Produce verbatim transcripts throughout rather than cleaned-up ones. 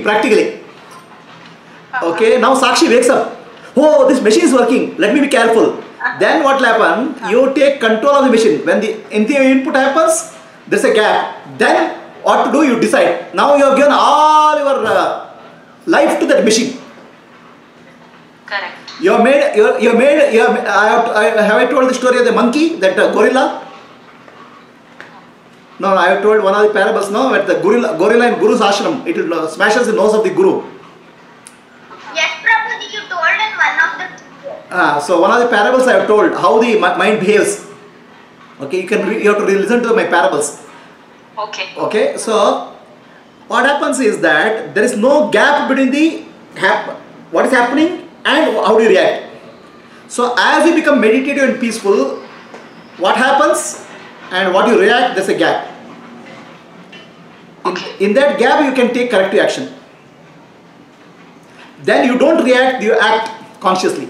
practically. Okay, now Sakshi wakes up. Oh, this machine is working. Let me be careful. Then what will happen? You take control of the machine. When the anything input happens, there's a gap. Then what to do? You decide. Now you have given all your uh, life to that machine. Correct. You have made. You you have made. You have, I have, I, have I told the story of the monkey, that uh, gorilla? No, no, I have told one of the parables. No, at the gorilla, gorilla in Guru's ashram, it uh, smashes the nose of the guru. Yes, Prabhuji, you told in one of the. Ah, so one of the parables I have told how the mind behaves. Okay, you can re you have to re listen to my parables. Okay. Okay, so what happens is that there is no gap between the hap what is happening and how do you react. So as you become meditative and peaceful, what happens and what you react, there's a gap. In, in that gap you can take corrective action. Then you don't react, you act consciously.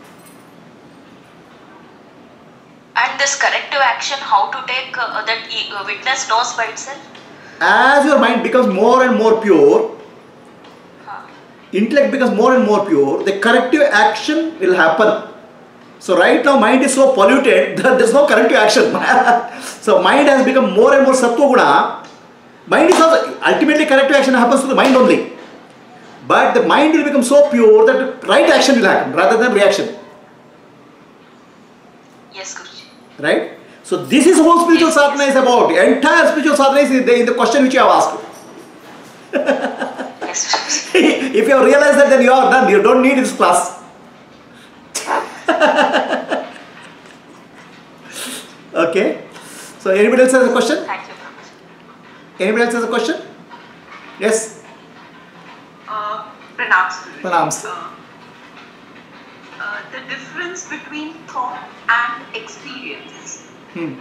And this corrective action, how to take uh, that e uh, witness knows by itself? As your mind becomes more and more pure, Huh. intellect becomes more and more pure, the corrective action will happen. So right now mind is so polluted that there is no corrective action. So mind has become more and more sattva guna. Mind is also, ultimately corrective action happens to the mind only. But the mind will become so pure that right action will happen rather than reaction. Yes, Guruji. Right? So this is whole spiritual sadhana is about. The entire spiritual sadhana is in the, in the question which you have asked. Yes, Guruji. If you have realized that, then you are done. You don't need this class. Okay. So anybody else has a question? Thank you, Prabhuji. Anybody else has a question? Yes. Uh, Pranams. Guruji. Pranams. Uh, uh, the difference between thought and experience. Hmm.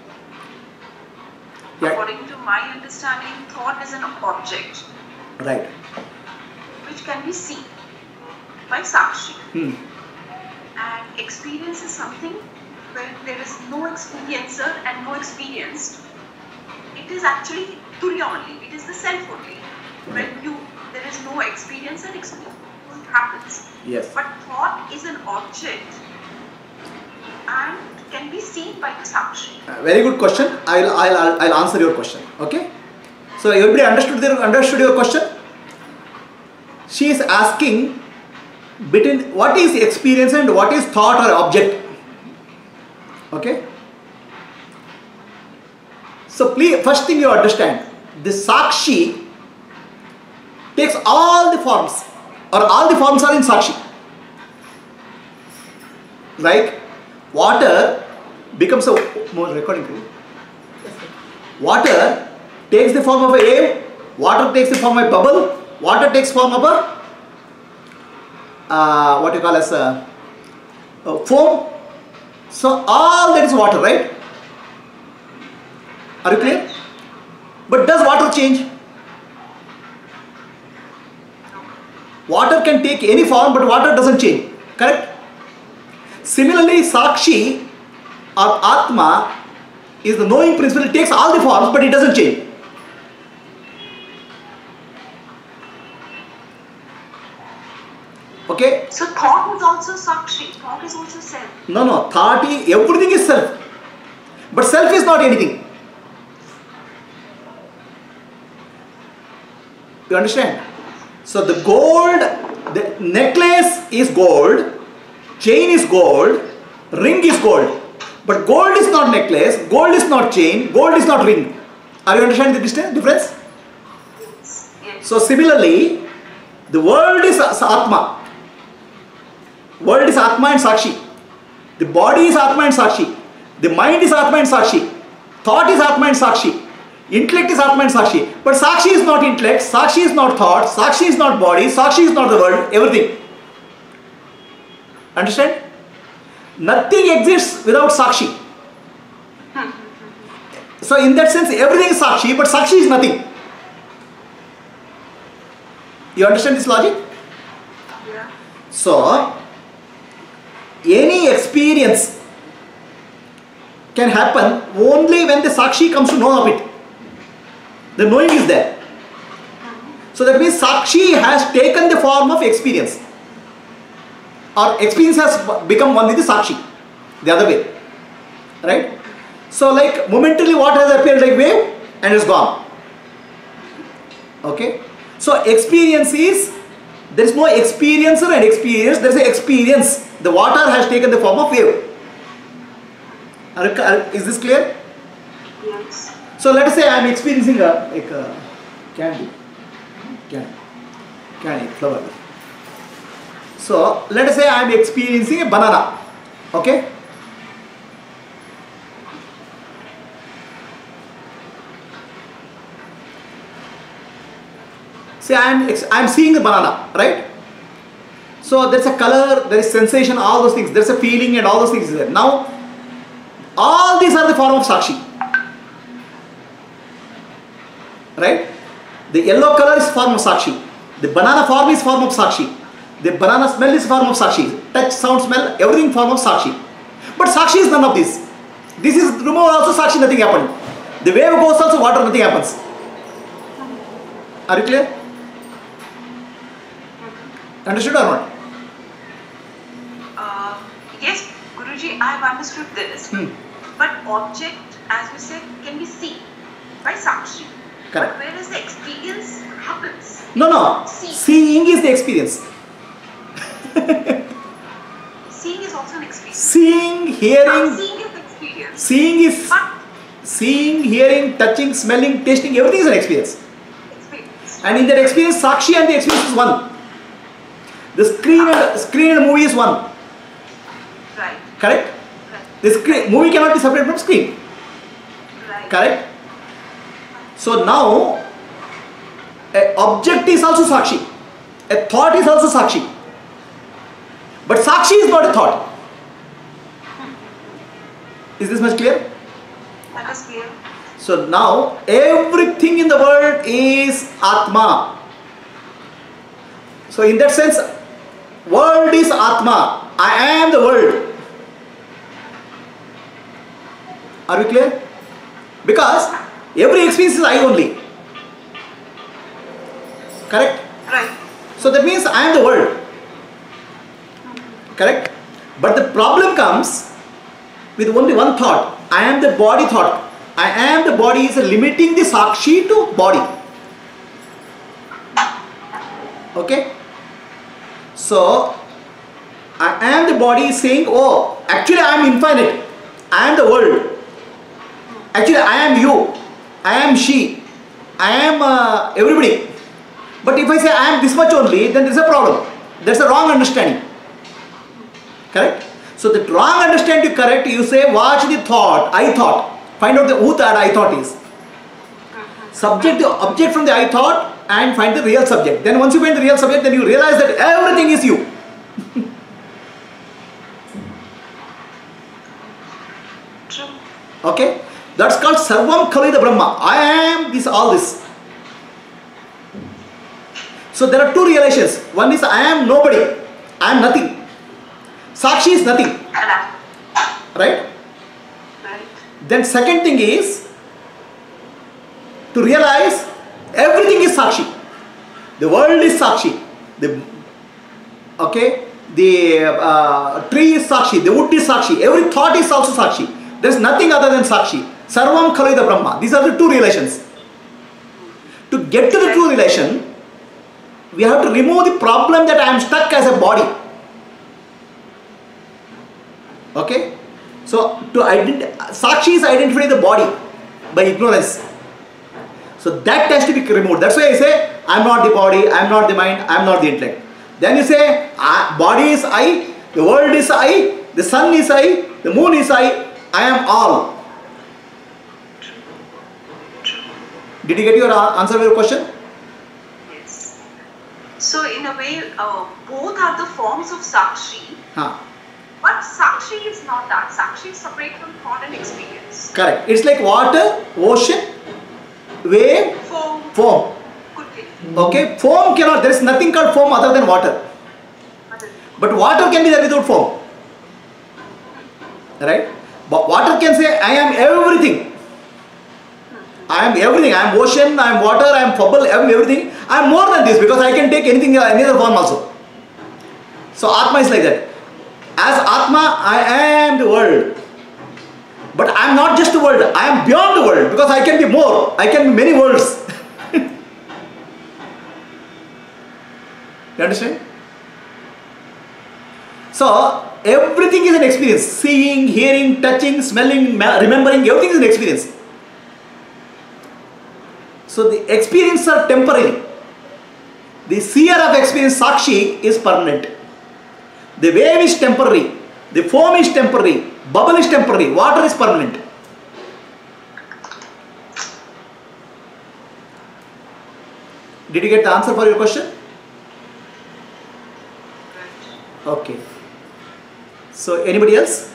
Yeah. According to my understanding, thought is an object Right. which can be seen by Sakshi. Hmm. And experience is something where there is no experiencer and no experienced. It is actually Tulya only. It is the self only. When you there is no experience and experience happens. Yes. But thought is an object and can be seen by the Sakshi. Uh, very good question. I'll, I'll, I'll, I'll answer your question. Okay. So everybody understood their, understood your question? She is asking between what is experience and what is thought or object. Okay. So please, first thing you understand, the Sakshi takes all the forms, or all the forms are in Sakshi. Like water becomes a more recording please. Water takes the form of a wave, water takes the form of a bubble, water takes form of a uh, what you call as a, a foam. So all that is water, right? Are you clear? But does water change? Water can take any form, but water doesn't change. Correct? Similarly, Sakshi or Atma is the knowing principle. It takes all the forms, but it doesn't change. Okay? So thought is also Sakshi. Thought is also self. No, no. Thought is, everything is self. But self is not anything. You understand? So the gold, the necklace is gold, chain is gold, ring is gold. But gold is not necklace, gold is not chain, gold is not ring. Are you understanding the distance, difference? Yes. So similarly, the world is Atma. World is Atma and Sakshi. The body is Atma and Sakshi. The mind is Atma and Sakshi. Thought is Atma and Sakshi. Intellect is Atma and Sakshi. But Sakshi is not intellect, Sakshi is not thought, Sakshi is not body, Sakshi is not the world, everything. Understand? Nothing exists without Sakshi. So in that sense, everything is Sakshi, but Sakshi is nothing. You understand this logic? Yeah. So, any experience can happen only when the Sakshi comes to know of it. The knowing is there. So that means Sakshi has taken the form of experience. Or experience has become one with the Sakshi. The other way. Right? So like momentarily what has appeared like wave and is gone. Okay? So experience is, there is no experiencer and experience, there is an experience. The water has taken the form of wave. Is this clear? Yes. So let us say I am experiencing a, like a candy. Candy. Candy, flower. So let us say I am experiencing a banana. Okay? Say I am I am seeing the banana, right? So there's a color, there is sensation, all those things. There's a feeling and all those things is there. Now, all these are the form of Sakshi. Right? The yellow color is form of Sakshi. The banana form is form of Sakshi. The banana smell is form of Sakshi. Touch, sound, smell, everything form of Sakshi. But Sakshi is none of this. This is remove also Sakshi, nothing happened. The wave goes also, water, nothing happens. Are you clear? Understood or not? Uh, yes, Guruji, I have understood this. Hmm. But object, as we said, can be seen by Sakshi. Correct. But whereas the experience happens. No, no. See. Seeing is the experience. Seeing is also an experience. Seeing, Now, hearing, seeing is experience. seeing is, But seeing, hearing, touching, smelling, tasting, everything is an experience. experience. And in that experience, Sakshi and the experience is one. The screen and, screen and movie is one. Right. Correct? Right. The screen, movie cannot be separated from screen. Right. Correct? So now, an object is also Sakshi. A thought is also Sakshi. But Sakshi is not a thought. Is this much clear? That is clear. So now, everything in the world is Atma. So in that sense, world is Atma. I am the world. Are we clear? Because every experience is I only. Correct? Right. So that means I am the world. Correct? But the problem comes with only one thought. I am the body thought. I am the body is limiting the Sakshi to body. Okay? So, I am the body is saying, oh, actually I am infinite. I am the world. Actually I am you. I am she. I am uh, everybody. But if I say I am this much only, then there is a problem. There is a wrong understanding. Correct? So the wrong understanding correct, you say watch the thought, I thought. Find out the who that I thought is. Subject the object from the I thought and find the real subject. Then once you find the real subject, then you realize that everything is you. True. Okay? That's called Sarvam Khalida Brahma. I am this, all this. So there are two relations. One is I am nobody. I am nothing. Sakshi is nothing. Right. Right? Right. Then second thing is to realize everything is Sakshi. The world is Sakshi. The, okay? The uh, tree is Sakshi. The wood is Sakshi. Every thought is also Sakshi. There is nothing other than Sakshi. Sarvam Khalida Brahma. These are the two relations. To get to the true relation, we have to remove the problem that I am stuck as a body. Okay? So, to identify, Sakshi is identifying the body by ignorance. So, that has to be removed. That's why I say, I am not the body, I am not the mind, I am not the intellect. Then you say, I, body is I, the world is I, the sun is I, the moon is I, I am all. Did you get your answer to your question? Yes. So in a way, uh, both are the forms of Sakshi. Huh. But Sakshi is not that. Sakshi is separate from thought and experience. Correct. It's like water, ocean, wave, Form foam. could be. Okay, foam cannot, there is nothing called foam other than water. But water can be there without foam. Right? But water can say, I am everything. I am everything. I am ocean, I am water, I am bubble, I am everything. I am more than this because I can take anything, uh, any other form also. So Atma is like that. As Atma, I am the world. But I am not just the world. I am beyond the world because I can be more. I can be many worlds. You understand? So everything is an experience. Seeing, hearing, touching, smelling, remembering, everything is an experience. So the experiences are temporary. The seer of experience, Sakshi, is permanent. The wave is temporary. The foam is temporary. Bubble is temporary. Water is permanent. Did you get the answer for your question? Okay. So anybody else?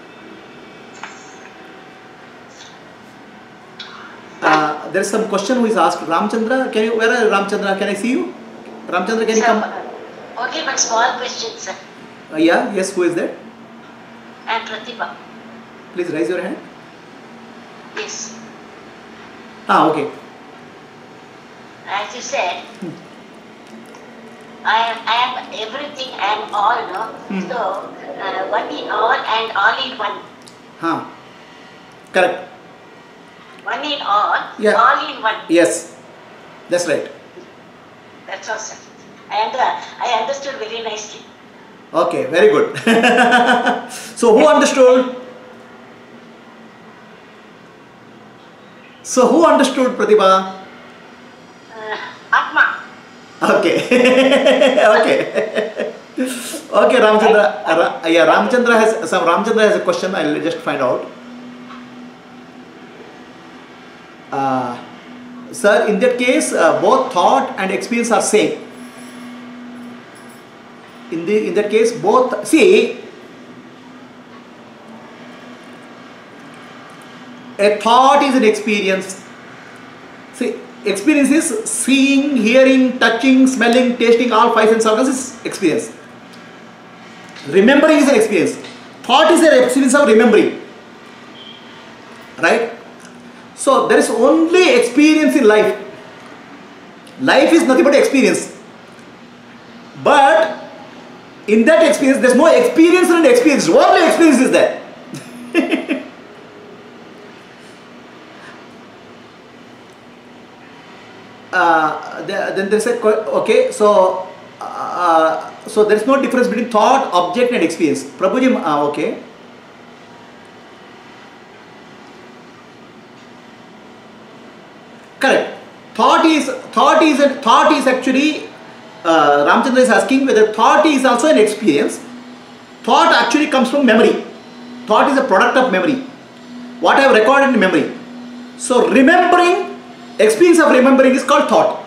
Uh, there is some question who is asked. Ramchandra, can you? Where are Ramchandra? Can I see you? Ramchandra, can you Sir, come? uh, okay, but small question, sir. Uh, yeah. Yes. Who is that? I'm Pratibha. Please raise your hand. Yes. Ah. Okay. As you said, I am, I am everything and all, no? Hmm. So, uh, one in all and all in one. Huh. Correct. One in all, Yeah. all in one. Yes. That's right. That's all, sir. And uh, I understood very nicely. Okay. Very good. So who understood? So who understood, Pratibha? Uh, Atma. Okay. Okay. Okay, Ramchandra. Ra, yeah, Ramchandra has some. Ramchandra has a question. I'll just find out. Uh, sir, in that case, uh, both thought and experience are same. In the in that case, both see. A thought is an experience. See, experience is seeing, hearing, touching, smelling, tasting, all five sense organs is experience. Remembering is an experience. Thought is an experience of remembering. Right? So there is only experience in life. Life is nothing but experience. But in that experience, there is no experience and experience. Only experience is there. Uh, then there is a okay. So, uh, so there is no difference between thought, object, and experience. Prabhuji, uh, okay. Correct. Thought is thought is a, thought is actually. Uh, Ramchandra is asking whether thought is also an experience. Thought actually comes from memory. Thought is a product of memory. What I have recorded in memory. So remembering. Experience of remembering is called thought.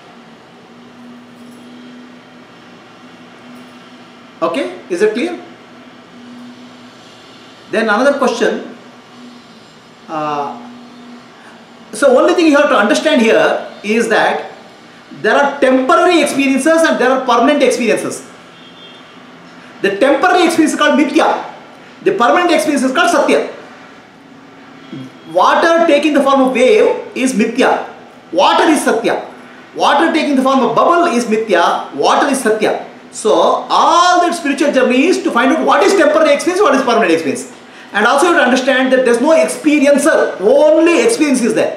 Okay, is it clear? Then another question. Uh, so only thing you have to understand here is that there are temporary experiences and there are permanent experiences. The temporary experience is called mithya. The permanent experience is called satya. Water taking the form of wave is mithya. Water is satya. Water taking the form of bubble is mithya. Water is satya. So all that spiritual journey is to find out what is temporary experience, what is permanent experience. And also you have to understand that there is no experiencer. Only experience is there.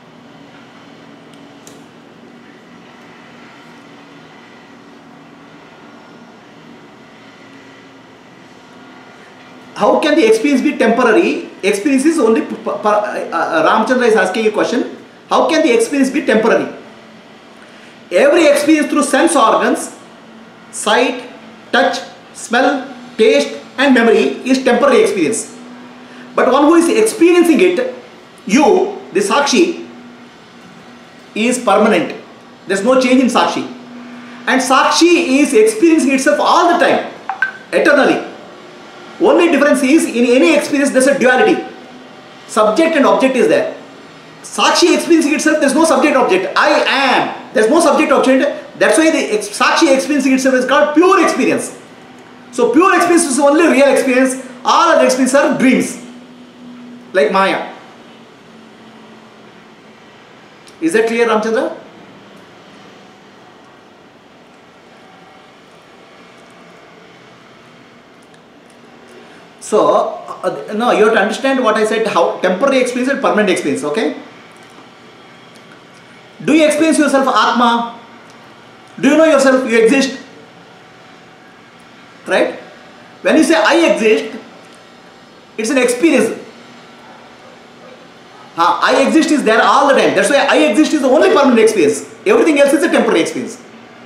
How can the experience be temporary? Experience is only, uh, uh, Ramchandra is asking a question. How can the experience be temporary? Every experience through sense organs, sight, touch, smell, taste and memory is temporary experience. But one who is experiencing it, you, the Sakshi, is permanent. There is no change in Sakshi. And Sakshi is experiencing itself all the time, eternally. Only difference is in any experience there is a duality. Subject and object is there. Sakshi experiencing itself, there is no subject object. I am. There is no subject object. That's why the ex Sakshi experiencing itself is called pure experience. So pure experience is only real experience. All other experiences are dreams. Like Maya. Is that clear, Ramchandra? So, uh, no, you have to understand what I said, how temporary experience and permanent experience, okay? Do you experience yourself Atma? Do you know yourself, you exist? Right? When you say I exist, it's an experience. Uh, I exist is there all the time. That's why I exist is the only permanent experience. Everything else is a temporary experience.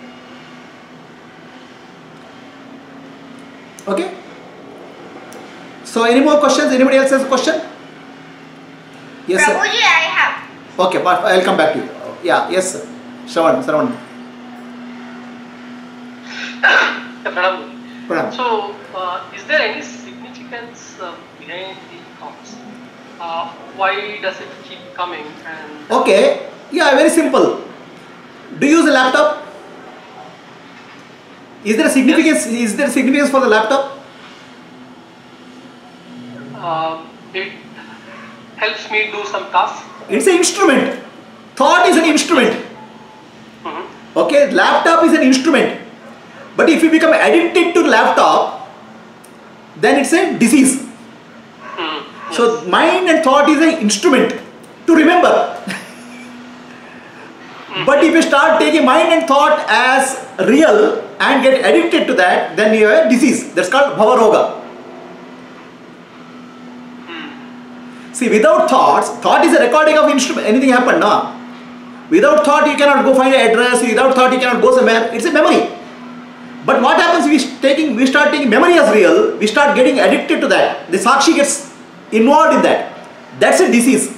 Okay? So, any more questions? Anybody else has a question? Yes, sir. Prabhuji, I have. Okay, but I'll come back to you. Yeah, yes, sir. Shravan, Shravan. Yeah, Pranam. Pranam. So, uh, is there any significance uh, behind the thoughts? Uh, why does it keep coming? And Okay, yeah, very simple. Do you use a laptop? Is there a significance? Is there significance for the laptop? uh, it helps me do some tasks. It's an instrument. Thought is an instrument. Mm-hmm. Okay, laptop is an instrument. But if you become addicted to laptop, then it's a disease. Mm-hmm. So mind and thought is an instrument to remember. But if you start taking mind and thought as real and get addicted to that, then you have a disease. That's called Bhavaroga. See, without thoughts, thought is a recording of instrument. Anything happened, no? Without thought, you cannot go find an address. Without thought, you cannot go somewhere. It's a memory. But what happens? We taking, we start taking memory as real. We start getting addicted to that. The sakshi gets involved in that. That's a disease.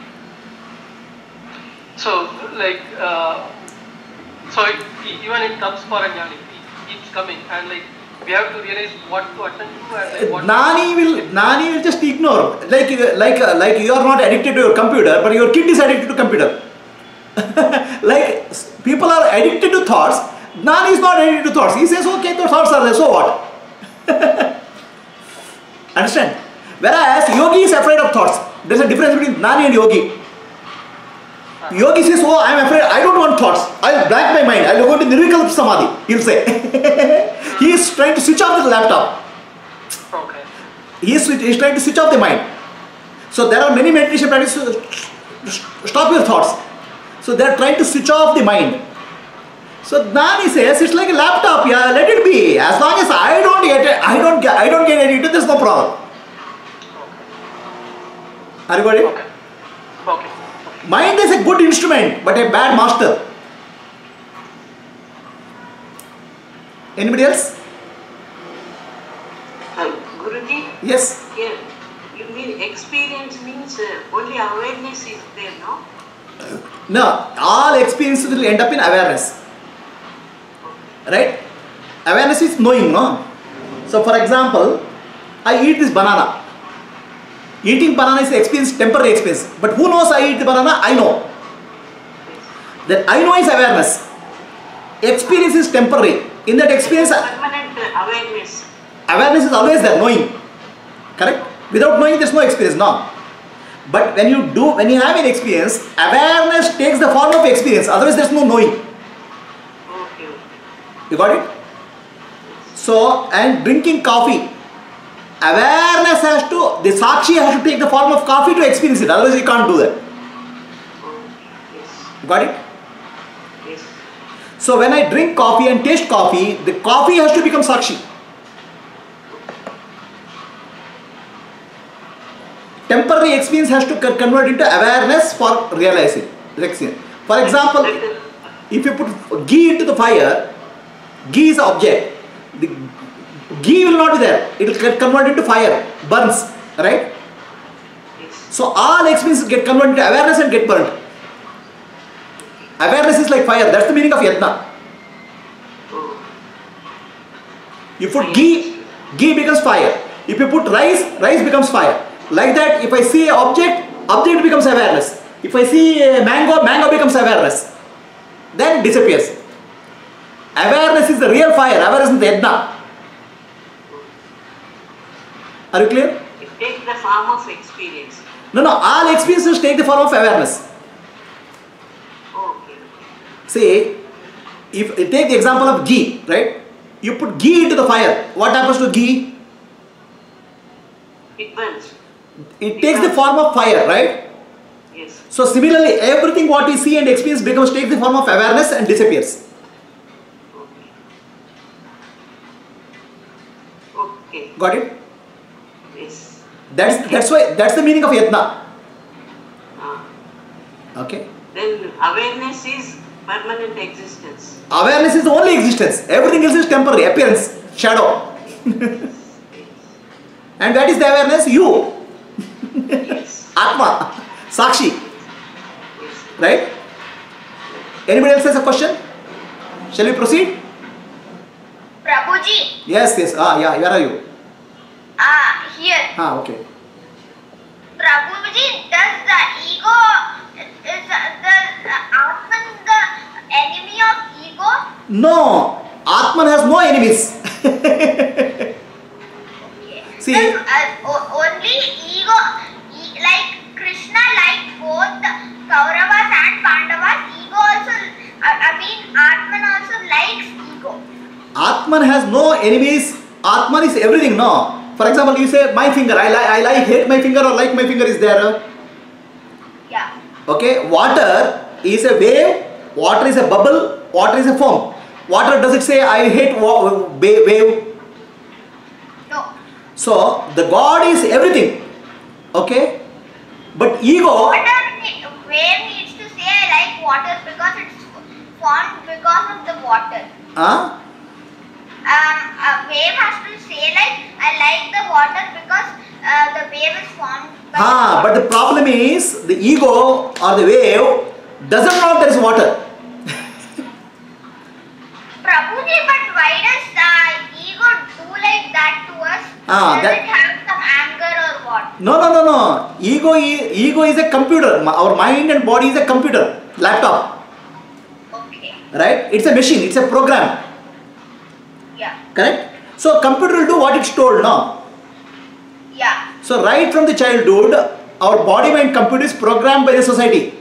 So, like, uh, so it, even it comes for a jnani, it keeps coming, and like we have to realize what to attend to and like, what. Nani will, Nani will just ignore. Like, like, like you are not addicted to your computer, but your kid is addicted to computer. Like people are addicted to thoughts. Nani is not addicted to thoughts. He says, okay, the thoughts are there, so what? Understand? Whereas yogi is afraid of thoughts. There's a difference between Nani and yogi. Yogi says, oh, I'm afraid, I don't want thoughts. I'll blank my mind. I'll go to Nirvikalpa Samadhi, he'll say. He is trying to switch off the laptop. Okay. He is, he is trying to switch off the mind. So there are many meditation practices to stop your thoughts. So they are trying to switch off the mind. So Nani says, it's like a laptop, yeah, let it be. As long as I don't get it, I don't get, I don't get addicted, there's no problem. Are you got it? Okay. Okay. Mind is a good instrument, but a bad master. Anybody else? Uh, Guruji, Yes. here, you mean experience means uh, only awareness is there, no? No, all experiences will end up in awareness. Right? Awareness is knowing, no? So for example, I eat this banana. Eating banana is experience, temporary experience. But who knows I eat the banana? I know. That I know is awareness. Experience is temporary. In that experience, Permanent uh, awareness. awareness is always there, knowing. Correct? Without knowing, there is no experience, no. But when you do, when you have an experience, awareness takes the form of experience. Otherwise, there is no knowing. Okay, okay. You got it? So, and drinking coffee. Awareness has to, the sakshi has to take the form of coffee to experience it. Otherwise, you can't do that. Oh, yes, You got it? yes. So, when I drink coffee and taste coffee, the coffee has to become sakshi. Temporary experience has to convert into awareness for realizing. For example, if you put ghee into the fire, ghee is object. The ghee will not be there. It will get converted into fire, burns, right? Yes. So all experiences get converted into awareness and get burnt. Awareness is like fire. That's the meaning of yajna. Oh, You put ghee, ghee becomes fire. If you put rice, rice becomes fire. Like that, if I see an object, object becomes awareness. If I see a mango, mango becomes awareness. Then disappears. Awareness is the real fire. Awareness is the yajna. Are you clear? it takes the form of experience. No, no. All experiences take the form of awareness. See, if you take the example of ghee, right? You put ghee into the fire. What happens to ghee? It burns. It takes the form of fire, right? Yes. So similarly, everything what we see and experience becomes takes the form of awareness and disappears. Okay. Got it? Yes. That's that's why that's the meaning of yatna. Ah. Okay. Then awareness is permanent existence. Awareness is the only existence. Everything else is temporary, appearance, shadow. And that is the awareness, you. Yes. Atma, Sakshi. Yes. Right? Anybody else has a question? Shall we proceed? Prabhuji, Yes, yes. Ah, yeah. Where are you? ah, here. Ah, okay. Prabhuji, does the ego, is the, the uh, Atman the enemy of ego? No, Atman has no enemies. See, Then, uh, o- only ego, e- like Krishna liked both Kauravas and Pandavas, ego also, uh, I mean Atman also likes ego. Atman has no enemies. Atman is everything. No. For example, you say my finger. I like. I like. Hate my finger or like my finger is there. Yeah. Okay. Water is a wave. Water is a bubble. Water is a foam. Water does it say I hate wa- wa- wave? No. So the God is everything. Okay. But ego. Water, ne- wave needs to say I like water because it's formed because of the water. Huh? Um, a wave has to say like I like the water because uh, the wave is formed by Ah, the but the problem is the ego or the wave doesn't know there is water. Prabhuji, but why does the ego do like that to us? Ah, does that- it have some anger or what? No, no, no, no. Ego is, ego is a computer. Our mind and body is a computer, laptop, Okay. right? It's a machine. It's a program. Yeah. Correct? So computer will do what it's told, no? Yeah. So right from the childhood, our body mind computer is programmed by the society.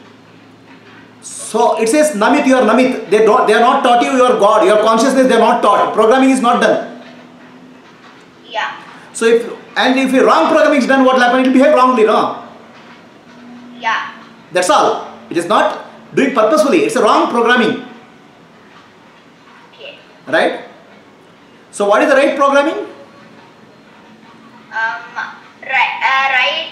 So it says Namit, you are Namit. They don't they are not taught you you are God. Your consciousness they are not taught. Programming is not done. Yeah. So if and if wrong programming is done, what will happen? It will behave wrongly, no? Yeah. That's all. It is not doing purposefully. It's a wrong programming. Okay. Right? So what is the right programming? Um. Right. Uh, right.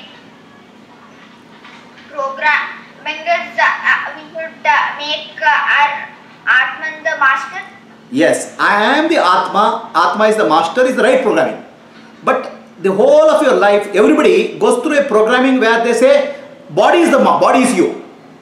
Programming is uh, we should uh, make uh, our Atman the master. Yes, I am the Atma. Atma is the master, is the right programming. But the whole of your life, everybody goes through a programming where they say, body is the ma- body is you.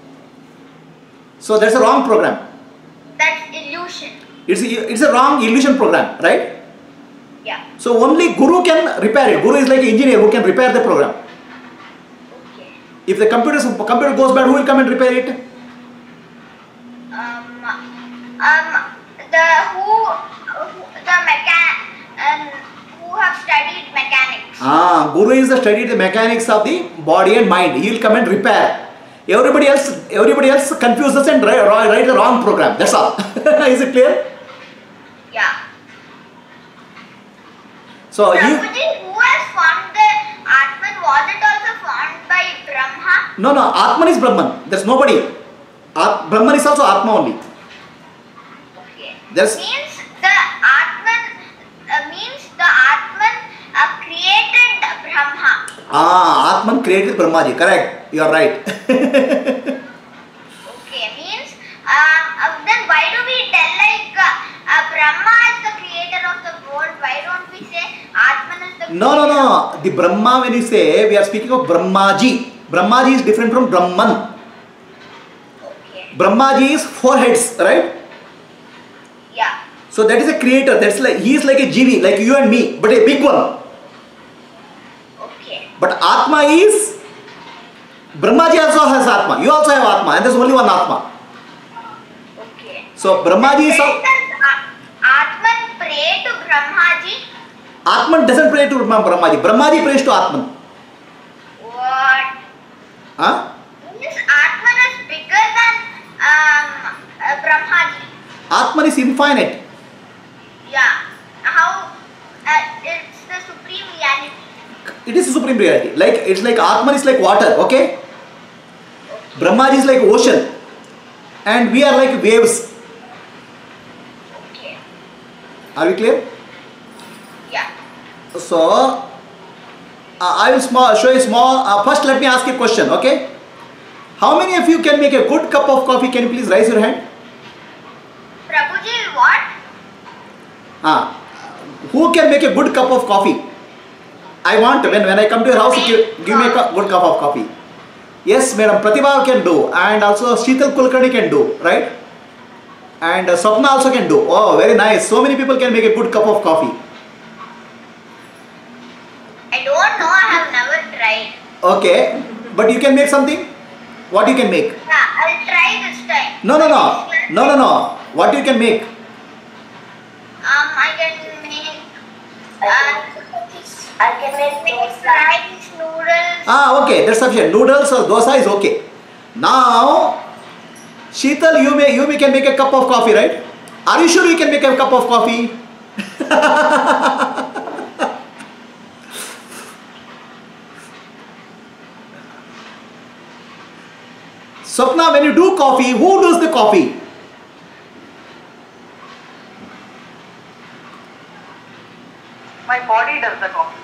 So that's a wrong program. That's illusion. It's a, it's a wrong illusion program, right? Yeah. So only Guru can repair it. Guru is like an engineer who can repair the program. Okay. If the computer computer goes bad, who will come and repair it? Um. Um. The who, who the mechan um, who have studied mechanics. Ah, Guru is the study the mechanics of the body and mind. He will come and repair. Everybody else, everybody else confuses and write, write the wrong program. That's all. Is it clear? Yeah. So you Prabhuji, who has formed the Atman? Was it also formed by Brahma? no no Atman is Brahman. There's nobody. At, Brahman is also Atma only. Okay. There's Means the Atman uh, means the Atman uh, created Brahma. ah Atman created Brahmaji. Correct. You are right. Okay. Means um, uh, then why do we tell like uh, uh, Brahma is the creator of the world? Why don't we say Atman is the No no creator? no. The Brahma when you say we are speaking of Brahmaji. Brahmaji is different from Brahman. Okay. Brahmaji is four heads, right? Yeah. So that is a creator. That's like he is like a G V, like you and me, but a big one. Okay. But Atma is Brahmaji also has Atma. You also have Atma, and there's only one Atma. Okay. So Brahmaji is Then does A- Atman pray to Brahmaji? Atman doesn't pray to Brahmaji. Brahmaji prays to Atman. What? Huh? Means Atman is bigger than um uh, Atman is infinite. Yeah. How uh, it's the supreme reality. It is a supreme reality. Like it's like Atman is like water, okay? Brahma is like ocean, and we are like waves. Okay. Are we clear? Yeah. So uh, I will small, show you small. Uh, first, let me ask you a question, okay? How many of you can make a good cup of coffee? Can you please raise your hand? Prabhuji, what? Ah, who can make a good cup of coffee? I want when when I come to your house, give, give me a cu- good cup of coffee. Yes, madam. Pratibha can do, and also Sheetal Kulkarni can do, right? And uh, Swapna also can do. Oh, very nice. So many people can make a good cup of coffee. I don't know. I have never tried. Okay, but you can make something. What you can make? Yeah, I'll try this time. No, no, no, no, no, no. What you can make? Um, I can make. Uh, I can make make dosa. rice, noodles. Ah, okay, that's sufficient. Noodles or dosa is okay. Now, Sheetal, you may you may can make a cup of coffee, right? Are you sure you can make a cup of coffee? Swapna, when you do coffee, who does the coffee? My body does the coffee.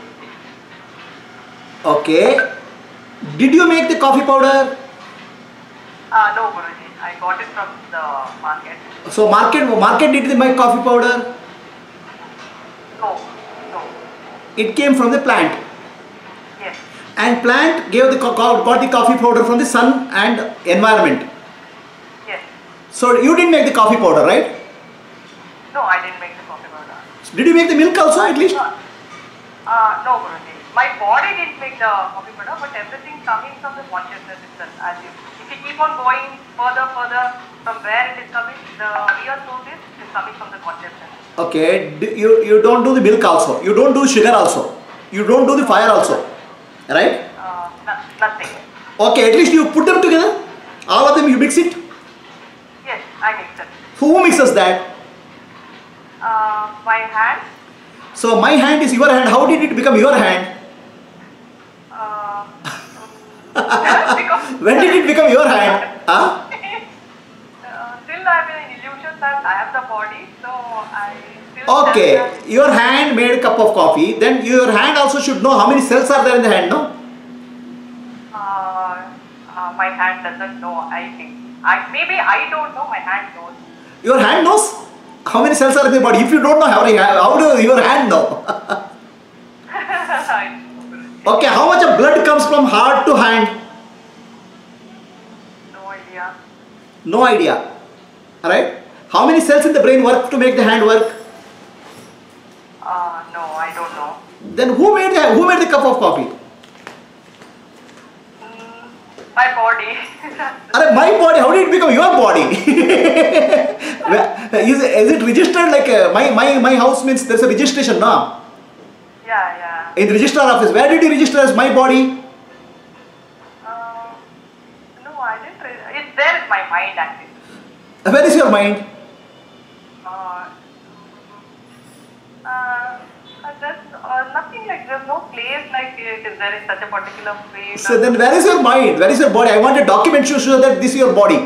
Okay. Did you make the coffee powder? Uh, no, Guruji. I got it from the market. So market market did make coffee powder? No, no. It came from the plant. Yes, And plant gave the co- co- got the coffee powder from the sun and environment. yes. So you didn't make the coffee powder, right? No, I didn't make the coffee powder. Did you make the milk also at least? Uh, uh, no, Guruji. My body didn't make the coffee powder, but everything coming from the consciousness itself. As you, if you keep on going further, further from where it is coming, the real source is, is coming from the consciousness. Okay. Do you you don't do the milk also. You don't do sugar also. You don't do the fire also, right? Uh, no, nothing. Okay. At least you put them together. All of them you mix it. Yes, I mixed it. Who mixes that? Uh, my hand. So my hand is your hand. How did it become your hand? Uh, because When did it become your hand? Huh? Uh, still I'm in an illusion that I have the body, so I still Okay, have that- your hand made a cup of coffee. Then your hand also should know how many cells are there in the hand, no? uh, uh, my hand doesn't know, I think. I, maybe I don't know, my hand knows. Your hand knows how many cells are in the body. If you don't know how many, how do your hand know? I- Okay, how much of blood comes from heart to hand? no idea. No idea. Alright? How many cells in the brain work to make the hand work? Uh, no, I don't know. Then who made the who made the cup of coffee? Mm, my body. Alright, my body, how did it become your body? is, it, is it registered like uh, my, my, my house means there's a registration, no? yeah, yeah. In the registrar office, where did you register as my body? Uh, no, I didn't. Re- it's there in my mind actually. Where is your mind? Uh, uh, there's uh, nothing like, there's no place like it is there in such a particular way. So then where is your mind? Where is your body? I want a document to show that this is your body.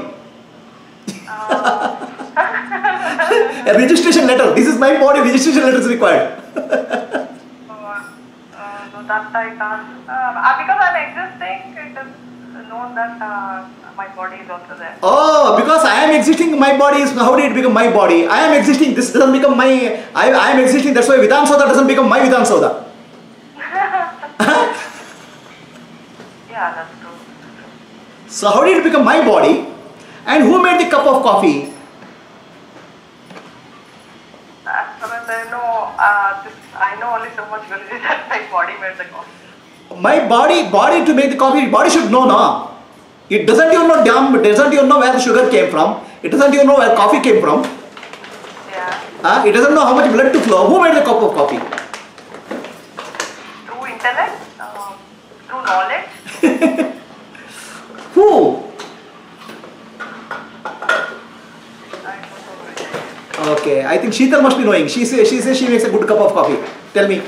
Uh, A registration letter. This is my body. Registration letter is required. uh, uh, no, that I can't. Uh, because I'm existing, it is known that uh, my body is also there. Oh, because I am existing, my body is, how did it become my body? I am existing, this doesn't become my, I, I am existing, that's why Vidhan Soda doesn't become my Vidhan Soda. Yeah, that's true. So how did it become my body? And who made the cup of coffee? As far as I know, uh, this, I know only so much Guruji that my body made the coffee. My body, body to make the coffee, body should know, no? It doesn't even know damn, it doesn't even know where the sugar came from. It doesn't even know where coffee came from. Yeah. Uh, it doesn't know how much blood to flow. Who made the cup of coffee? Through intellect, uh, through knowledge. Who? I don't know. Okay, I think Sheetal must be knowing. She says she says she makes a good cup of coffee. Tell me.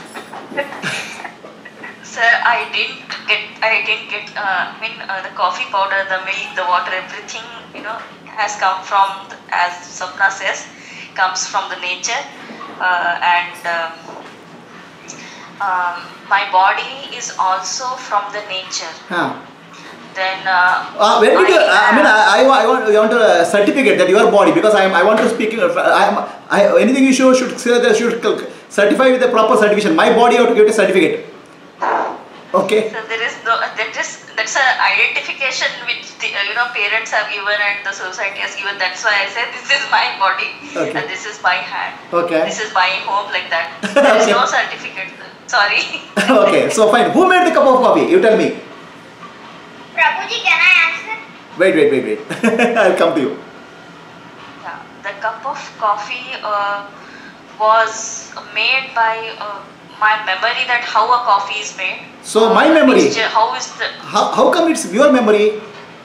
Sir, I didn't get, I didn't get, uh, I mean, uh, the coffee powder, the milk, the water, everything, you know, has come from, as Sapna says, comes from the nature. Uh, and um, um, my body is also from the nature. Huh. Then, uh, Uh, when did you, I, I mean, have- I, I, I want, I want a certificate that your body, because I am, I want to speak, I am, I, anything you show should say that should certify with a proper certification. My body ought to give a certificate. Okay. So there is no, that is, that's an identification which the, uh, you know, parents have given and the society has given. That's why I said this is my body Okay. and this is my hand. Okay. This is my home, like that. There is no certificate. Sorry. Okay, so fine. Who made the cup of coffee? You tell me. Prabhuji, can I answer? Wait, wait, wait, wait. I'll come to you. Yeah, the cup of coffee uh, was made by uh, my memory that how a coffee is made. So my Uh, memory. mixture, How is the? How, how come it's your memory?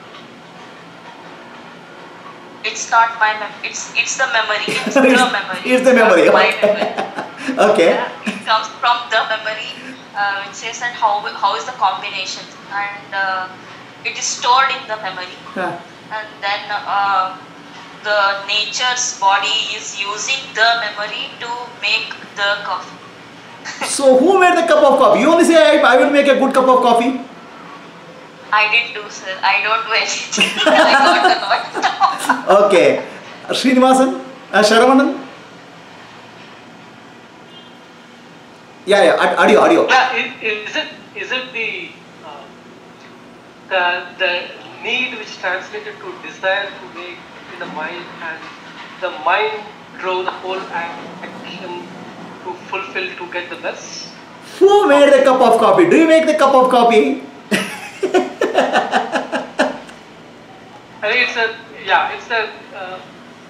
It's not my memory. It's it's the memory. It's the memory. It's the memory. not my memory. Okay. Yeah, it comes from the memory, uh, which says that how how is the combination, and uh, it is stored in the memory, Huh. and then uh, the nature's body is using the memory to make the coffee. So who made the cup of coffee? You only say I, I will make a good cup of coffee. I didn't do, sir. I don't do anything. I got to know it. Okay. Srinivasan? Uh, Sharavanan? Yeah, yeah. Ad- Audio, audio. Yeah, is, is it is it the uh, the the need which translated to desire to make in the mind, and the mind drove the whole act- action to fulfill to get the best? Who made the cup of coffee? Do you make the cup of coffee? I think it's a yeah, it's a uh,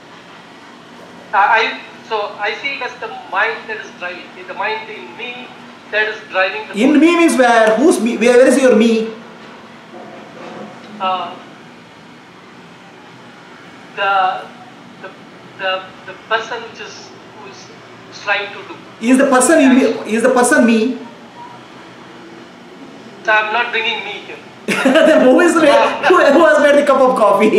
I so I see it as the mind that is driving, the mind in me that is driving the In me means where? Who's me? Where, where is your me? uh, the, the the the person which is who is trying to do. Is the person in me? Is the person me? So I'm not bringing me here. Then who is the, who, who has made the cup of coffee?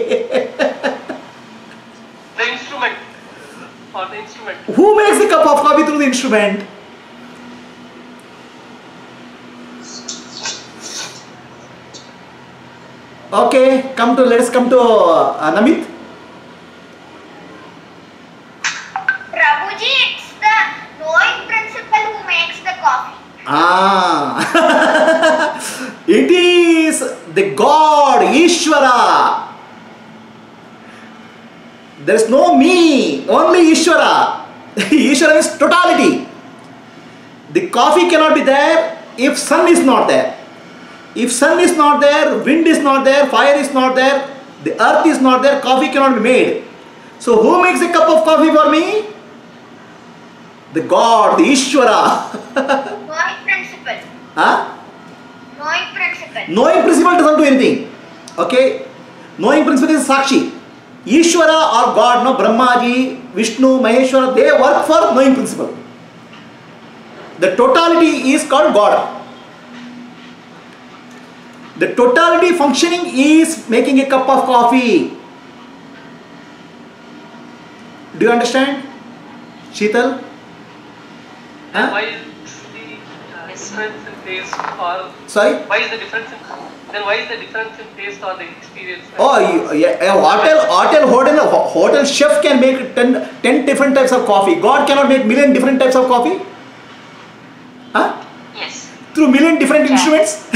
The instrument or the instrument. Who makes the cup of coffee through the instrument? Okay, come to let's come to uh, Namit. Prabhuji, it's the knowing principle who makes the coffee. Ah, it is the God, Ishvara. There is no me, only Ishvara. Ishvara is totality. The coffee cannot be there if sun is not there. If sun is not there, wind is not there, fire is not there, the earth is not there, coffee cannot be made. So who makes a cup of coffee for me? The God, the Ishvara. Knowing principle. Huh? Knowing principle. Knowing principle doesn't do anything. Okay? Knowing principle is Sakshi. Ishvara or God, no, Brahmaji, Vishnu, Maheshwara, they work for knowing principle. The totality is called God. The totality functioning is making a cup of coffee. Do you understand? Sheetal? Huh? Why is the uh, difference in taste or Sorry? why is the difference in then why is the difference in taste or the experience? Oh, you, yeah, a hotel, hotel, hotel, hotel chef can make ten, ten different types of coffee. God cannot make million different types of coffee? Huh? Yes. Through million different Yeah. instruments?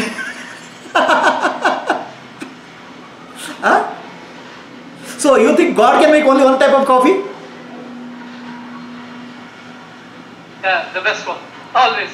Huh? So you think God can make only one type of coffee? Yeah, the best one. Always.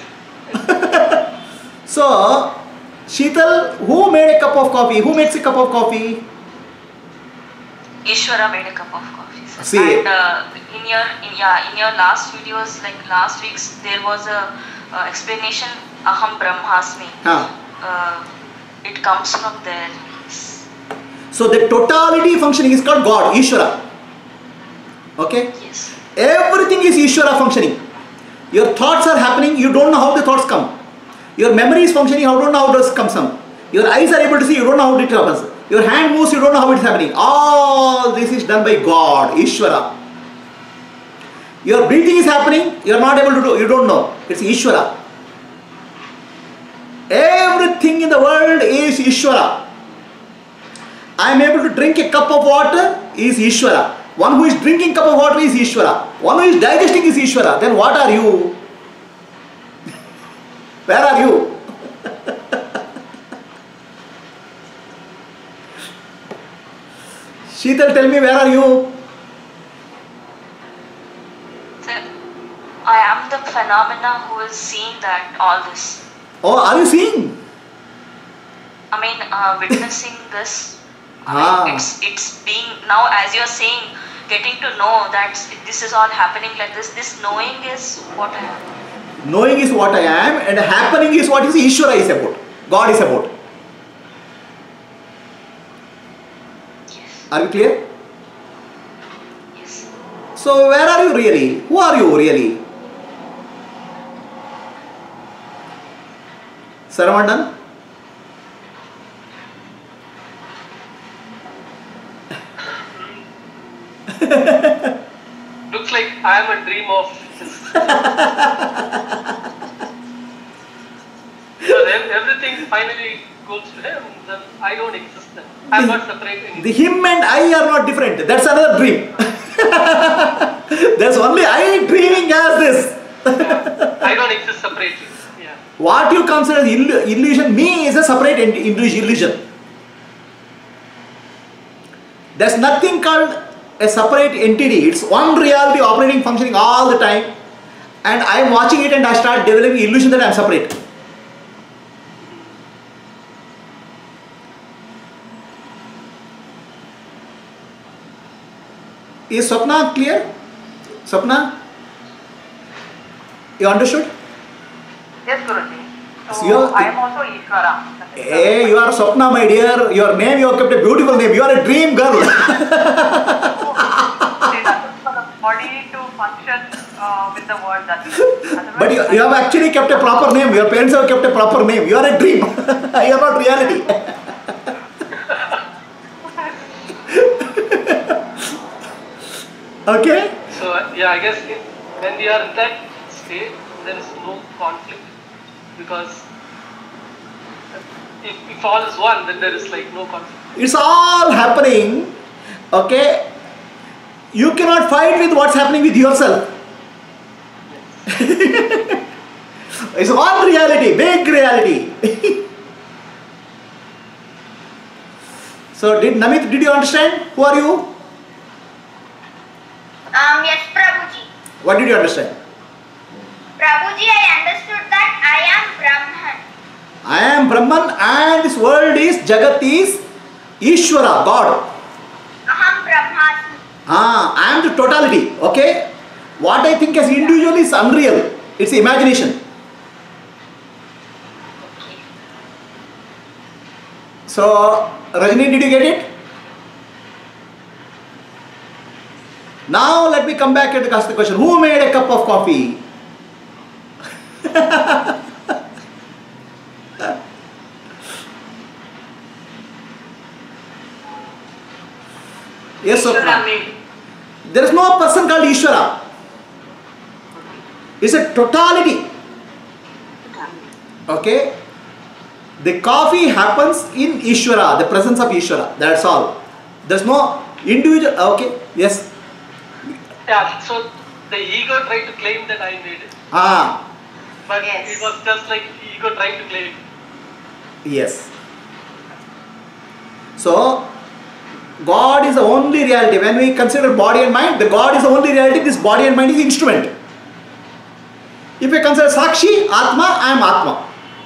So, Sheetal, who made a cup of coffee? Who makes a cup of coffee? Ishvara made a cup of coffee. Sir. See. And uh, in your in, yeah in your last videos, like last week's, there was a uh, explanation. Aham Brahmasmi. Huh. Uh, it comes from there. So the totality functioning is called God, Ishvara. Okay? Yes. Everything is Ishvara functioning. Your thoughts are happening, you don't know how the thoughts come. Your memory is functioning, you don't know how it comes from. Your eyes are able to see, you don't know how it happens. Your hand moves, you don't know how it's happening. All this is done by God, Ishvara. Your breathing is happening, you are not able to do, you don't know. It's Ishvara. Everything in the world is Ishvara. I am able to drink a cup of water is Ishvara. One who is drinking cup of water is Ishvara. One who is digesting is Ishvara. Then what are you? Where are you? Sheetal, tell me, where are you? Sir, I am the phenomena who is seeing that all this. Oh, are you seeing? I mean, uh, witnessing this. I Ah. mean, it's it's being now, as you're saying, getting to know that this is all happening like this. This knowing is what I am. Knowing is what I am, and happening is what is Ishvara is about. God is about. Yes. Are you clear? Yes. So where are you really? Who are you really? Saravanan? Looks like I am a dream of his. So ev- everything finally goes to him, then I don't exist then. I'm not separate The anymore. him and I are not different. That's another dream. There's only I dreaming as this. I don't exist separately. Yeah. What you consider as illu- illusion, me is a separate ent- illu- illusion. There's nothing called a separate entity. It's one reality operating, functioning all the time. And I'm watching it and I start developing illusion that I'm separate. Is Swapna clear? Swapna? You understood? Yes, Guruji. So So, you're- I am also Ishvara. Hey, you are Swapna, my dear. Your name, you have kept a beautiful name. You are a dream girl. It allows for the body to function uh, with the world. That's it. Otherwise, But you, you have actually kept a proper name. Your parents have kept a proper name. You are a dream. You are not reality. Okay? So yeah, I guess in, when we are in that state, there is no conflict because if, if all is one, then there is like no conflict. It's all happening. Okay? You cannot fight with what's happening with yourself. It's one reality, big reality. So, did Namit, did you understand? Who are you? Um, yes, Prabhuji. What did you understand? Prabhuji, I understood that I am Brahman. I am Brahman and this world is, Jagat is Ishvara, God. Aham Brahmasmi. Ah, I am the totality, okay? What I think as individual is unreal. It's imagination. So, Rajni, did you get it? Now let me come back and ask the question. Who made a cup of coffee? Yes, Swapna. There is no person called Ishvara. It's a totality. Okay? The coffee happens in Ishvara, the presence of Ishvara. That's all. There's no individual. Okay? Yes. Yeah, so the ego tried to claim that I made it, Ah, but Yes. it was just like ego trying to claim. yes. So, God is the only reality. When we consider body and mind, the God is the only reality. This body and mind is instrument. If we consider Sakshi, Atma, I am Atma.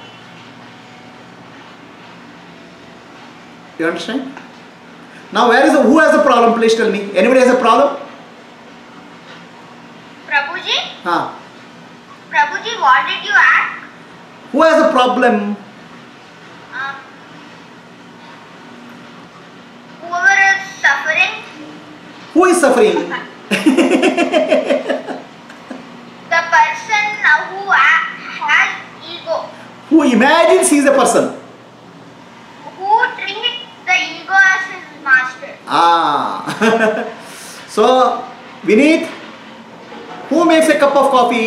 You understand? Now, where is the, who has a problem? Please tell me. Anybody has a problem? Prabhuji? Huh. Prabhuji, what did you ask? Who has a problem? Um, whoever is suffering. Who is suffering? The person who ha- has ego, Who imagines he is a person. who treats the ego as his master. Ah. So, Vineet, who makes a cup of coffee?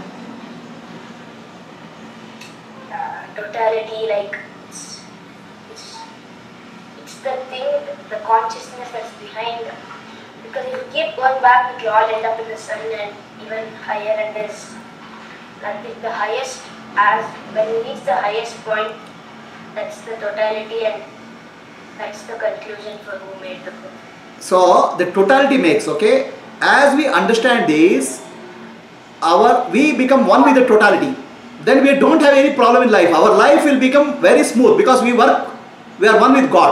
uh, totality, like it's, it's it's the thing, the consciousness that's behind. Because if you keep going back, it will all end up in the sun and even higher, and there's nothing. The highest, as when you reach the highest point, that's the totality, and that's the conclusion for who made the book. So, the totality makes, okay? As we understand this, our we become one with the totality. Then we don't have any problem in life. Our life will become very smooth because we work, we are one with God.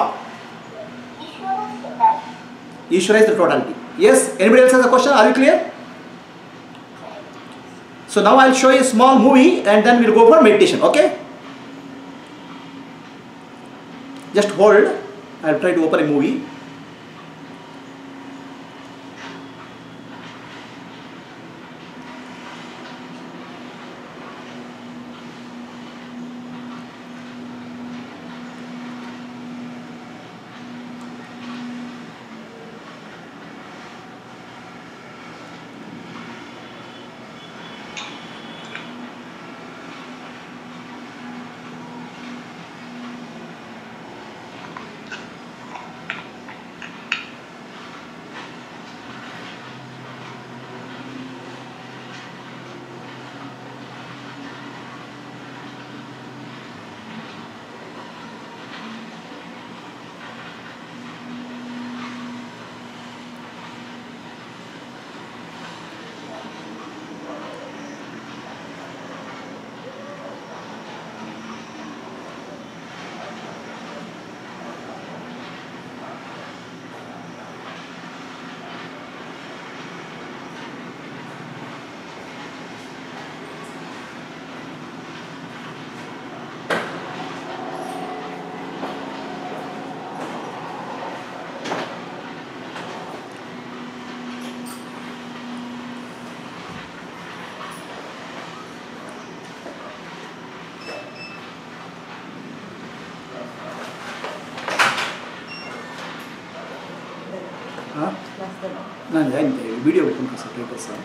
Ishvara is the totality. Yes, anybody else has a question? Are you clear? So now I'll show you a small movie and then we'll go for meditation, okay? Just hold. I'll try to open a movie. ನಾನು video ಬಿಟ್ಟು sir paper sir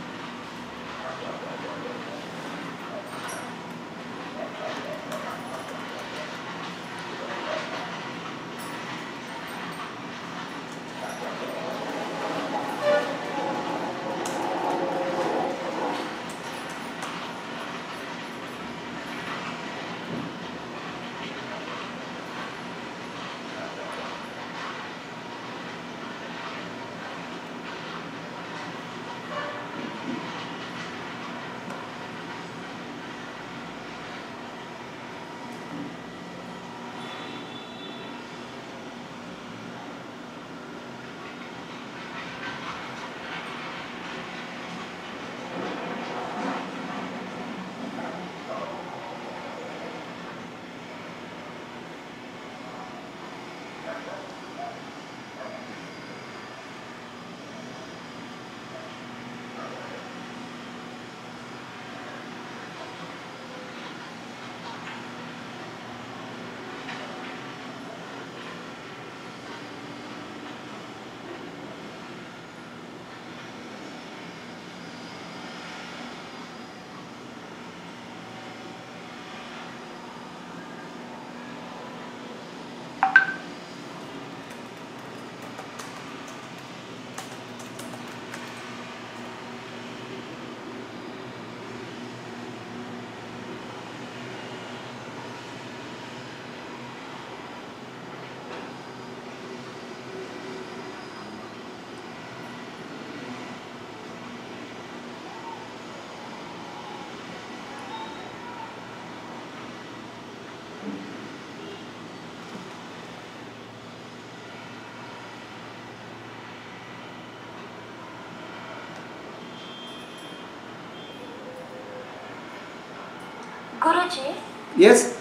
Guruji, yes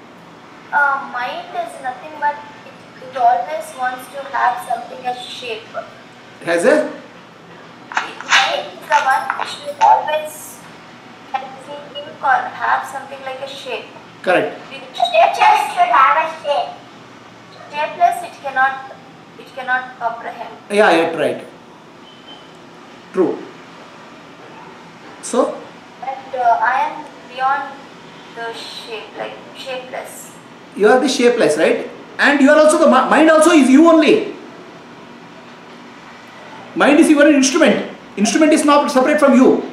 uh, mind is nothing but it, it always wants to have something as shape. has a Mind the one which will always think or have something like a shape. Correct. Shapeless should have a shape. Shapeless, it cannot, it cannot comprehend. Yeah, yeah, right. True. So, And uh, I am beyond the shape, like shapeless. you are the shapeless, right? And you are also the mi- mind also is you only. Mind is your instrument. Instrument is not separate from you.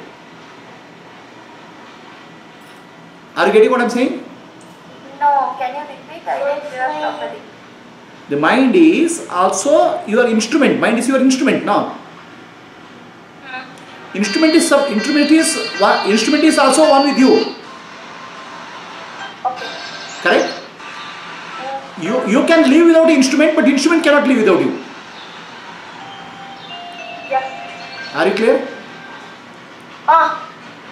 Are you getting what I am saying? No, can you repeat? I didn't hear properly. The mind is also your instrument. Mind is your instrument now. Instrument is sub. Instrument is one. Instrument is also one with you. Okay. Correct? You you can live without the instrument, but the instrument cannot live without you. Yeah. Are you clear? Ah.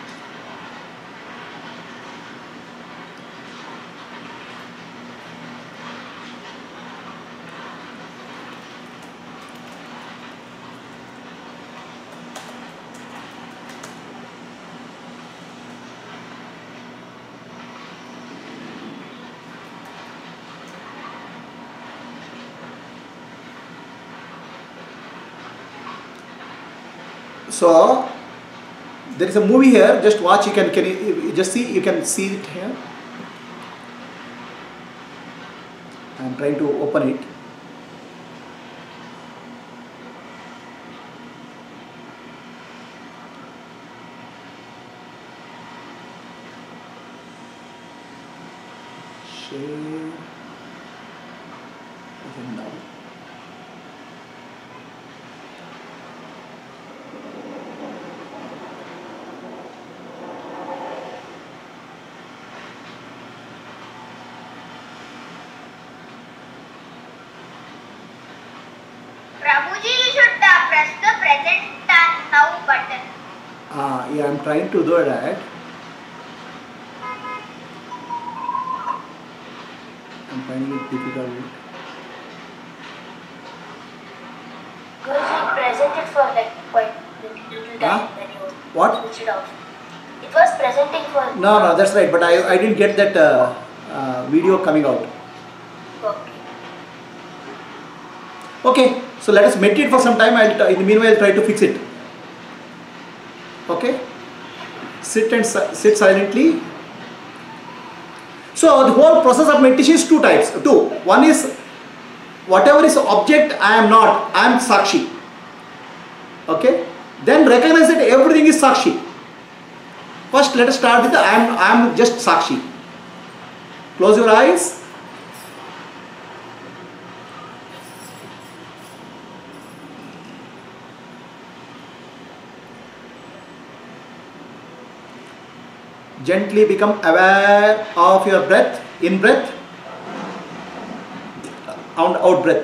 So there is a movie here. Just watch. You can can you, you just see. You can see it here. I am trying to open it. Share. Okay, now. Prabhuji, you should uh, press the present and now button. Ah, yeah, I'm trying to do that. I'm finding it difficult. Guruji, presented for like quite little time Huh? when you What? switch it off. It was presenting for. No, no, that's right. But I, I didn't get that uh, uh, video coming out. Okay. Okay, so let us meditate for some time. I'll t- in the meanwhile try to fix it. Okay, sit and si- sit silently. So the whole process of meditation is two types. Two. One is whatever is object, I am not. I am Sakshi. Okay. Then recognize that everything is Sakshi. First, let us start with the I am. I am just Sakshi. Close your eyes. Gently become aware of your breath, in breath and out breath.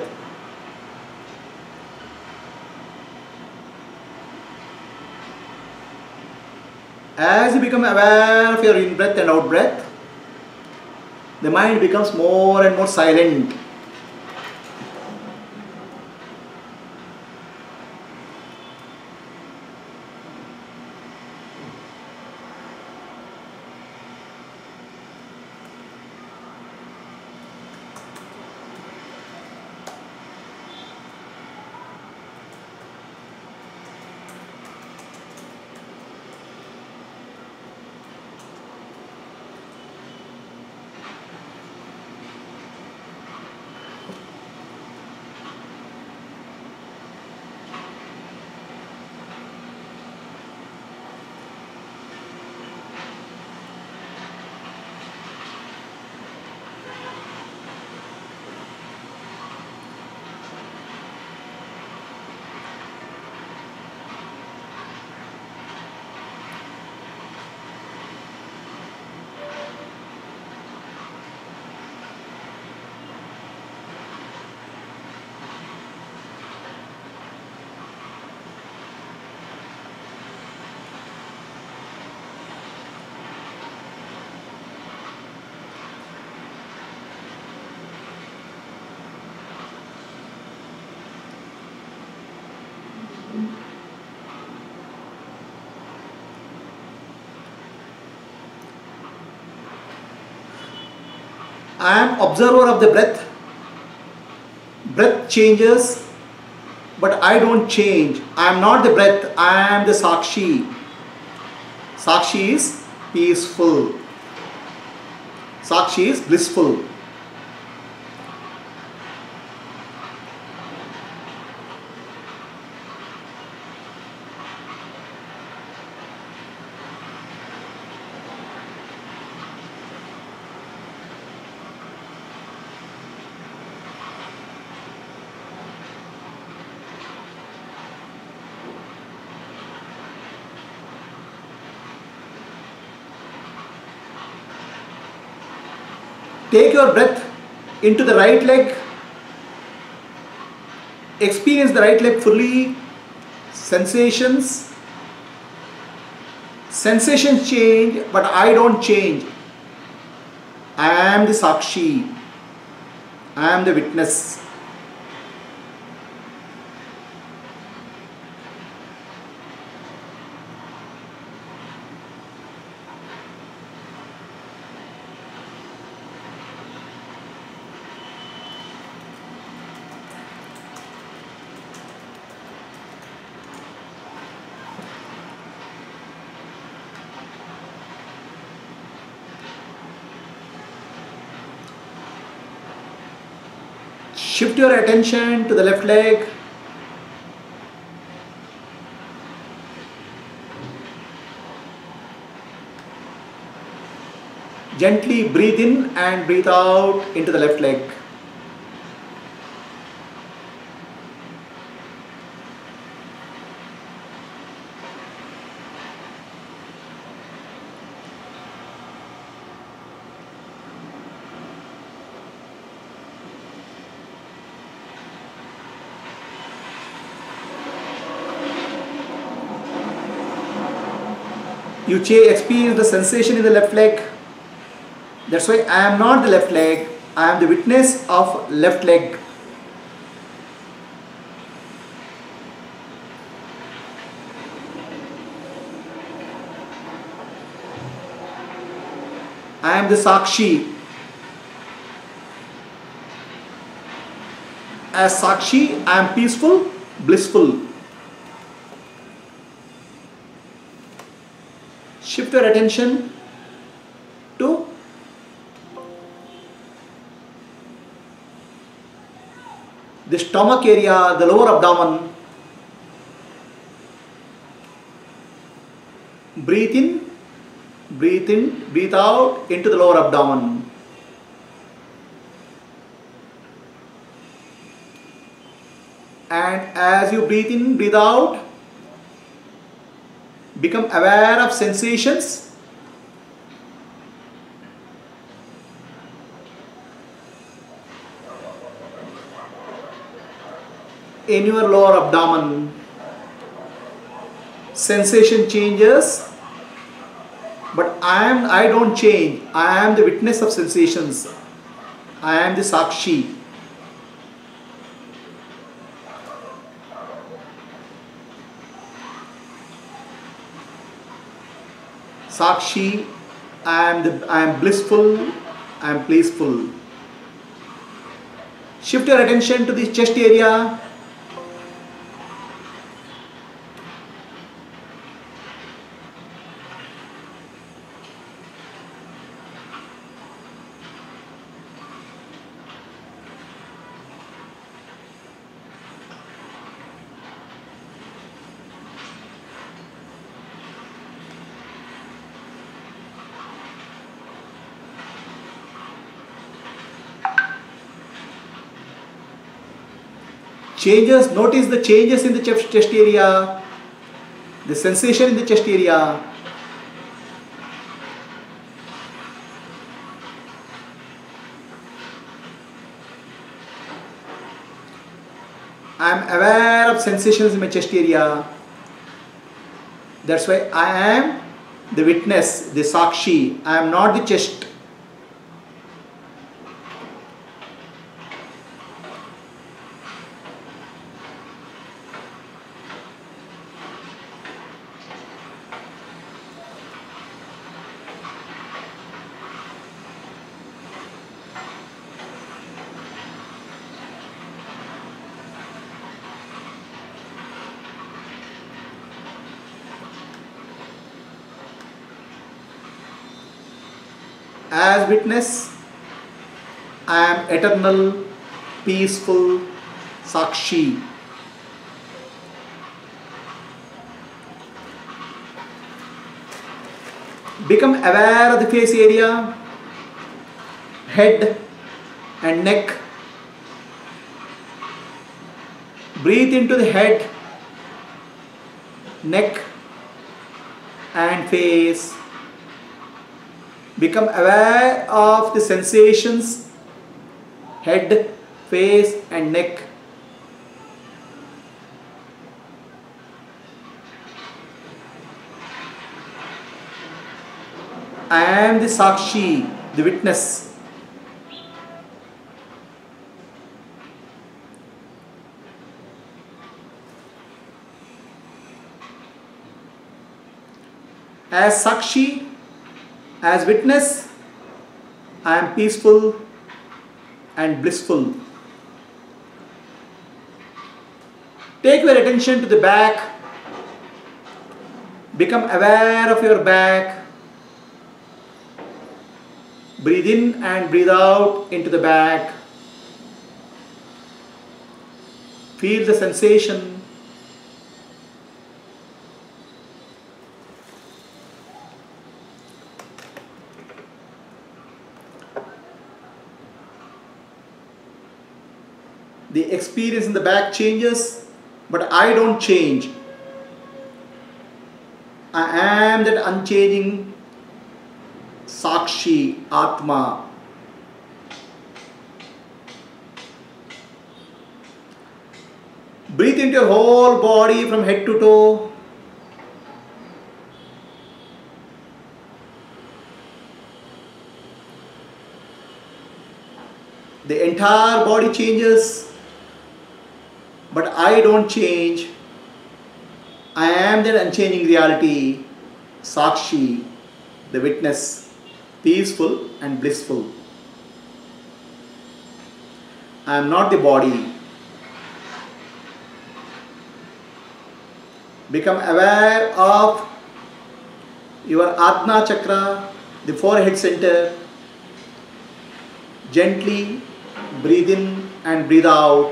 As you become aware of your in breath and out breath, the mind becomes more and more silent. I am observer of the breath. Breath changes, but I don't change. I am not the breath, I am the Sakshi. Sakshi is peaceful. Sakshi is blissful. Take your breath into the right leg. Experience the right leg fully. Sensations. Sensations change, but I don't change. I am the Sakshi. I am the witness. Shift your attention to the left leg. Gently breathe in and breathe out into the left leg. You experience the sensation in the left leg. That's why I am not the left leg. I am the witness of left leg. I am the Sakshi. As Sakshi, I am peaceful, blissful. Shift your attention to the stomach area, the lower abdomen. Breathe in, breathe in, breathe out into the lower abdomen. And as you breathe in, breathe out, become aware of sensations. In your lower abdomen. Sensation changes, but I am I don't change. I am the witness of sensations. I am the Sakshi. Sakshi, I am the I am blissful, I am peaceful. Shift your attention to the chest area. Changes, notice the changes in the chest, chest area, the sensation in the chest area. I am aware of sensations in my chest area. That's why I am the witness, the Sakshi. I am not the chest. As witness, I am eternal, peaceful Sakshi. Become aware of the face area, head and neck. Breathe into the head, neck and face. Become aware of the sensations, head, face and neck. I am the Sakshi, the witness. As Sakshi, as witness, I am peaceful and blissful. Take your attention to the back. Become aware of your back. Breathe in and breathe out into the back. Feel the sensation. The experience in the back changes, but I don't change. I am that unchanging Sakshi, Atma. Breathe into your whole body from head to toe. The entire body changes, but I don't change. I am that unchanging reality, Sakshi, the witness. Peaceful and blissful. I am not the body. Become aware of your Ajna Chakra, the forehead center. Gently breathe in and breathe out.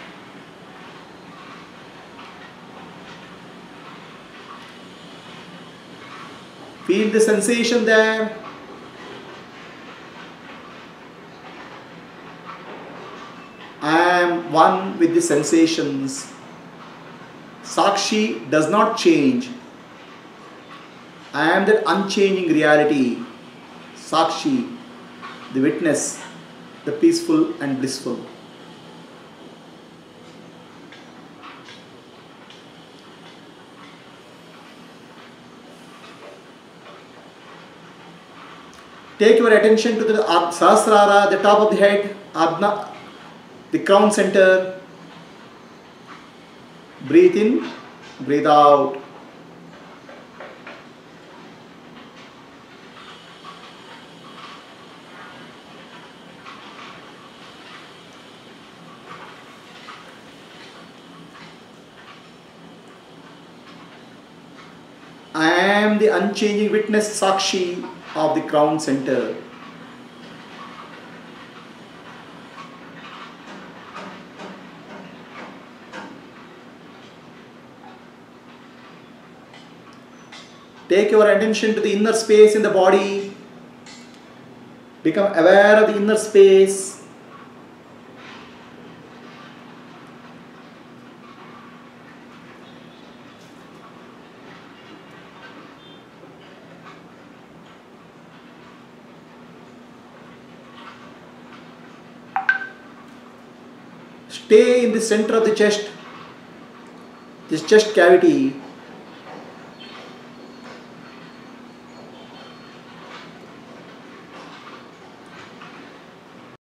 Feel the sensation there. I am one with the sensations. Sakshi does not change. I am that unchanging reality. Sakshi, the witness, the peaceful and blissful. Take your attention to the Sahasrara, the top of the head, Adna, the crown center. Breathe in, breathe out. I am the unchanging witness Sakshi of the crown center. Take your attention to the inner space in the body. Become aware of the inner space. Stay in the center of the chest, this chest cavity.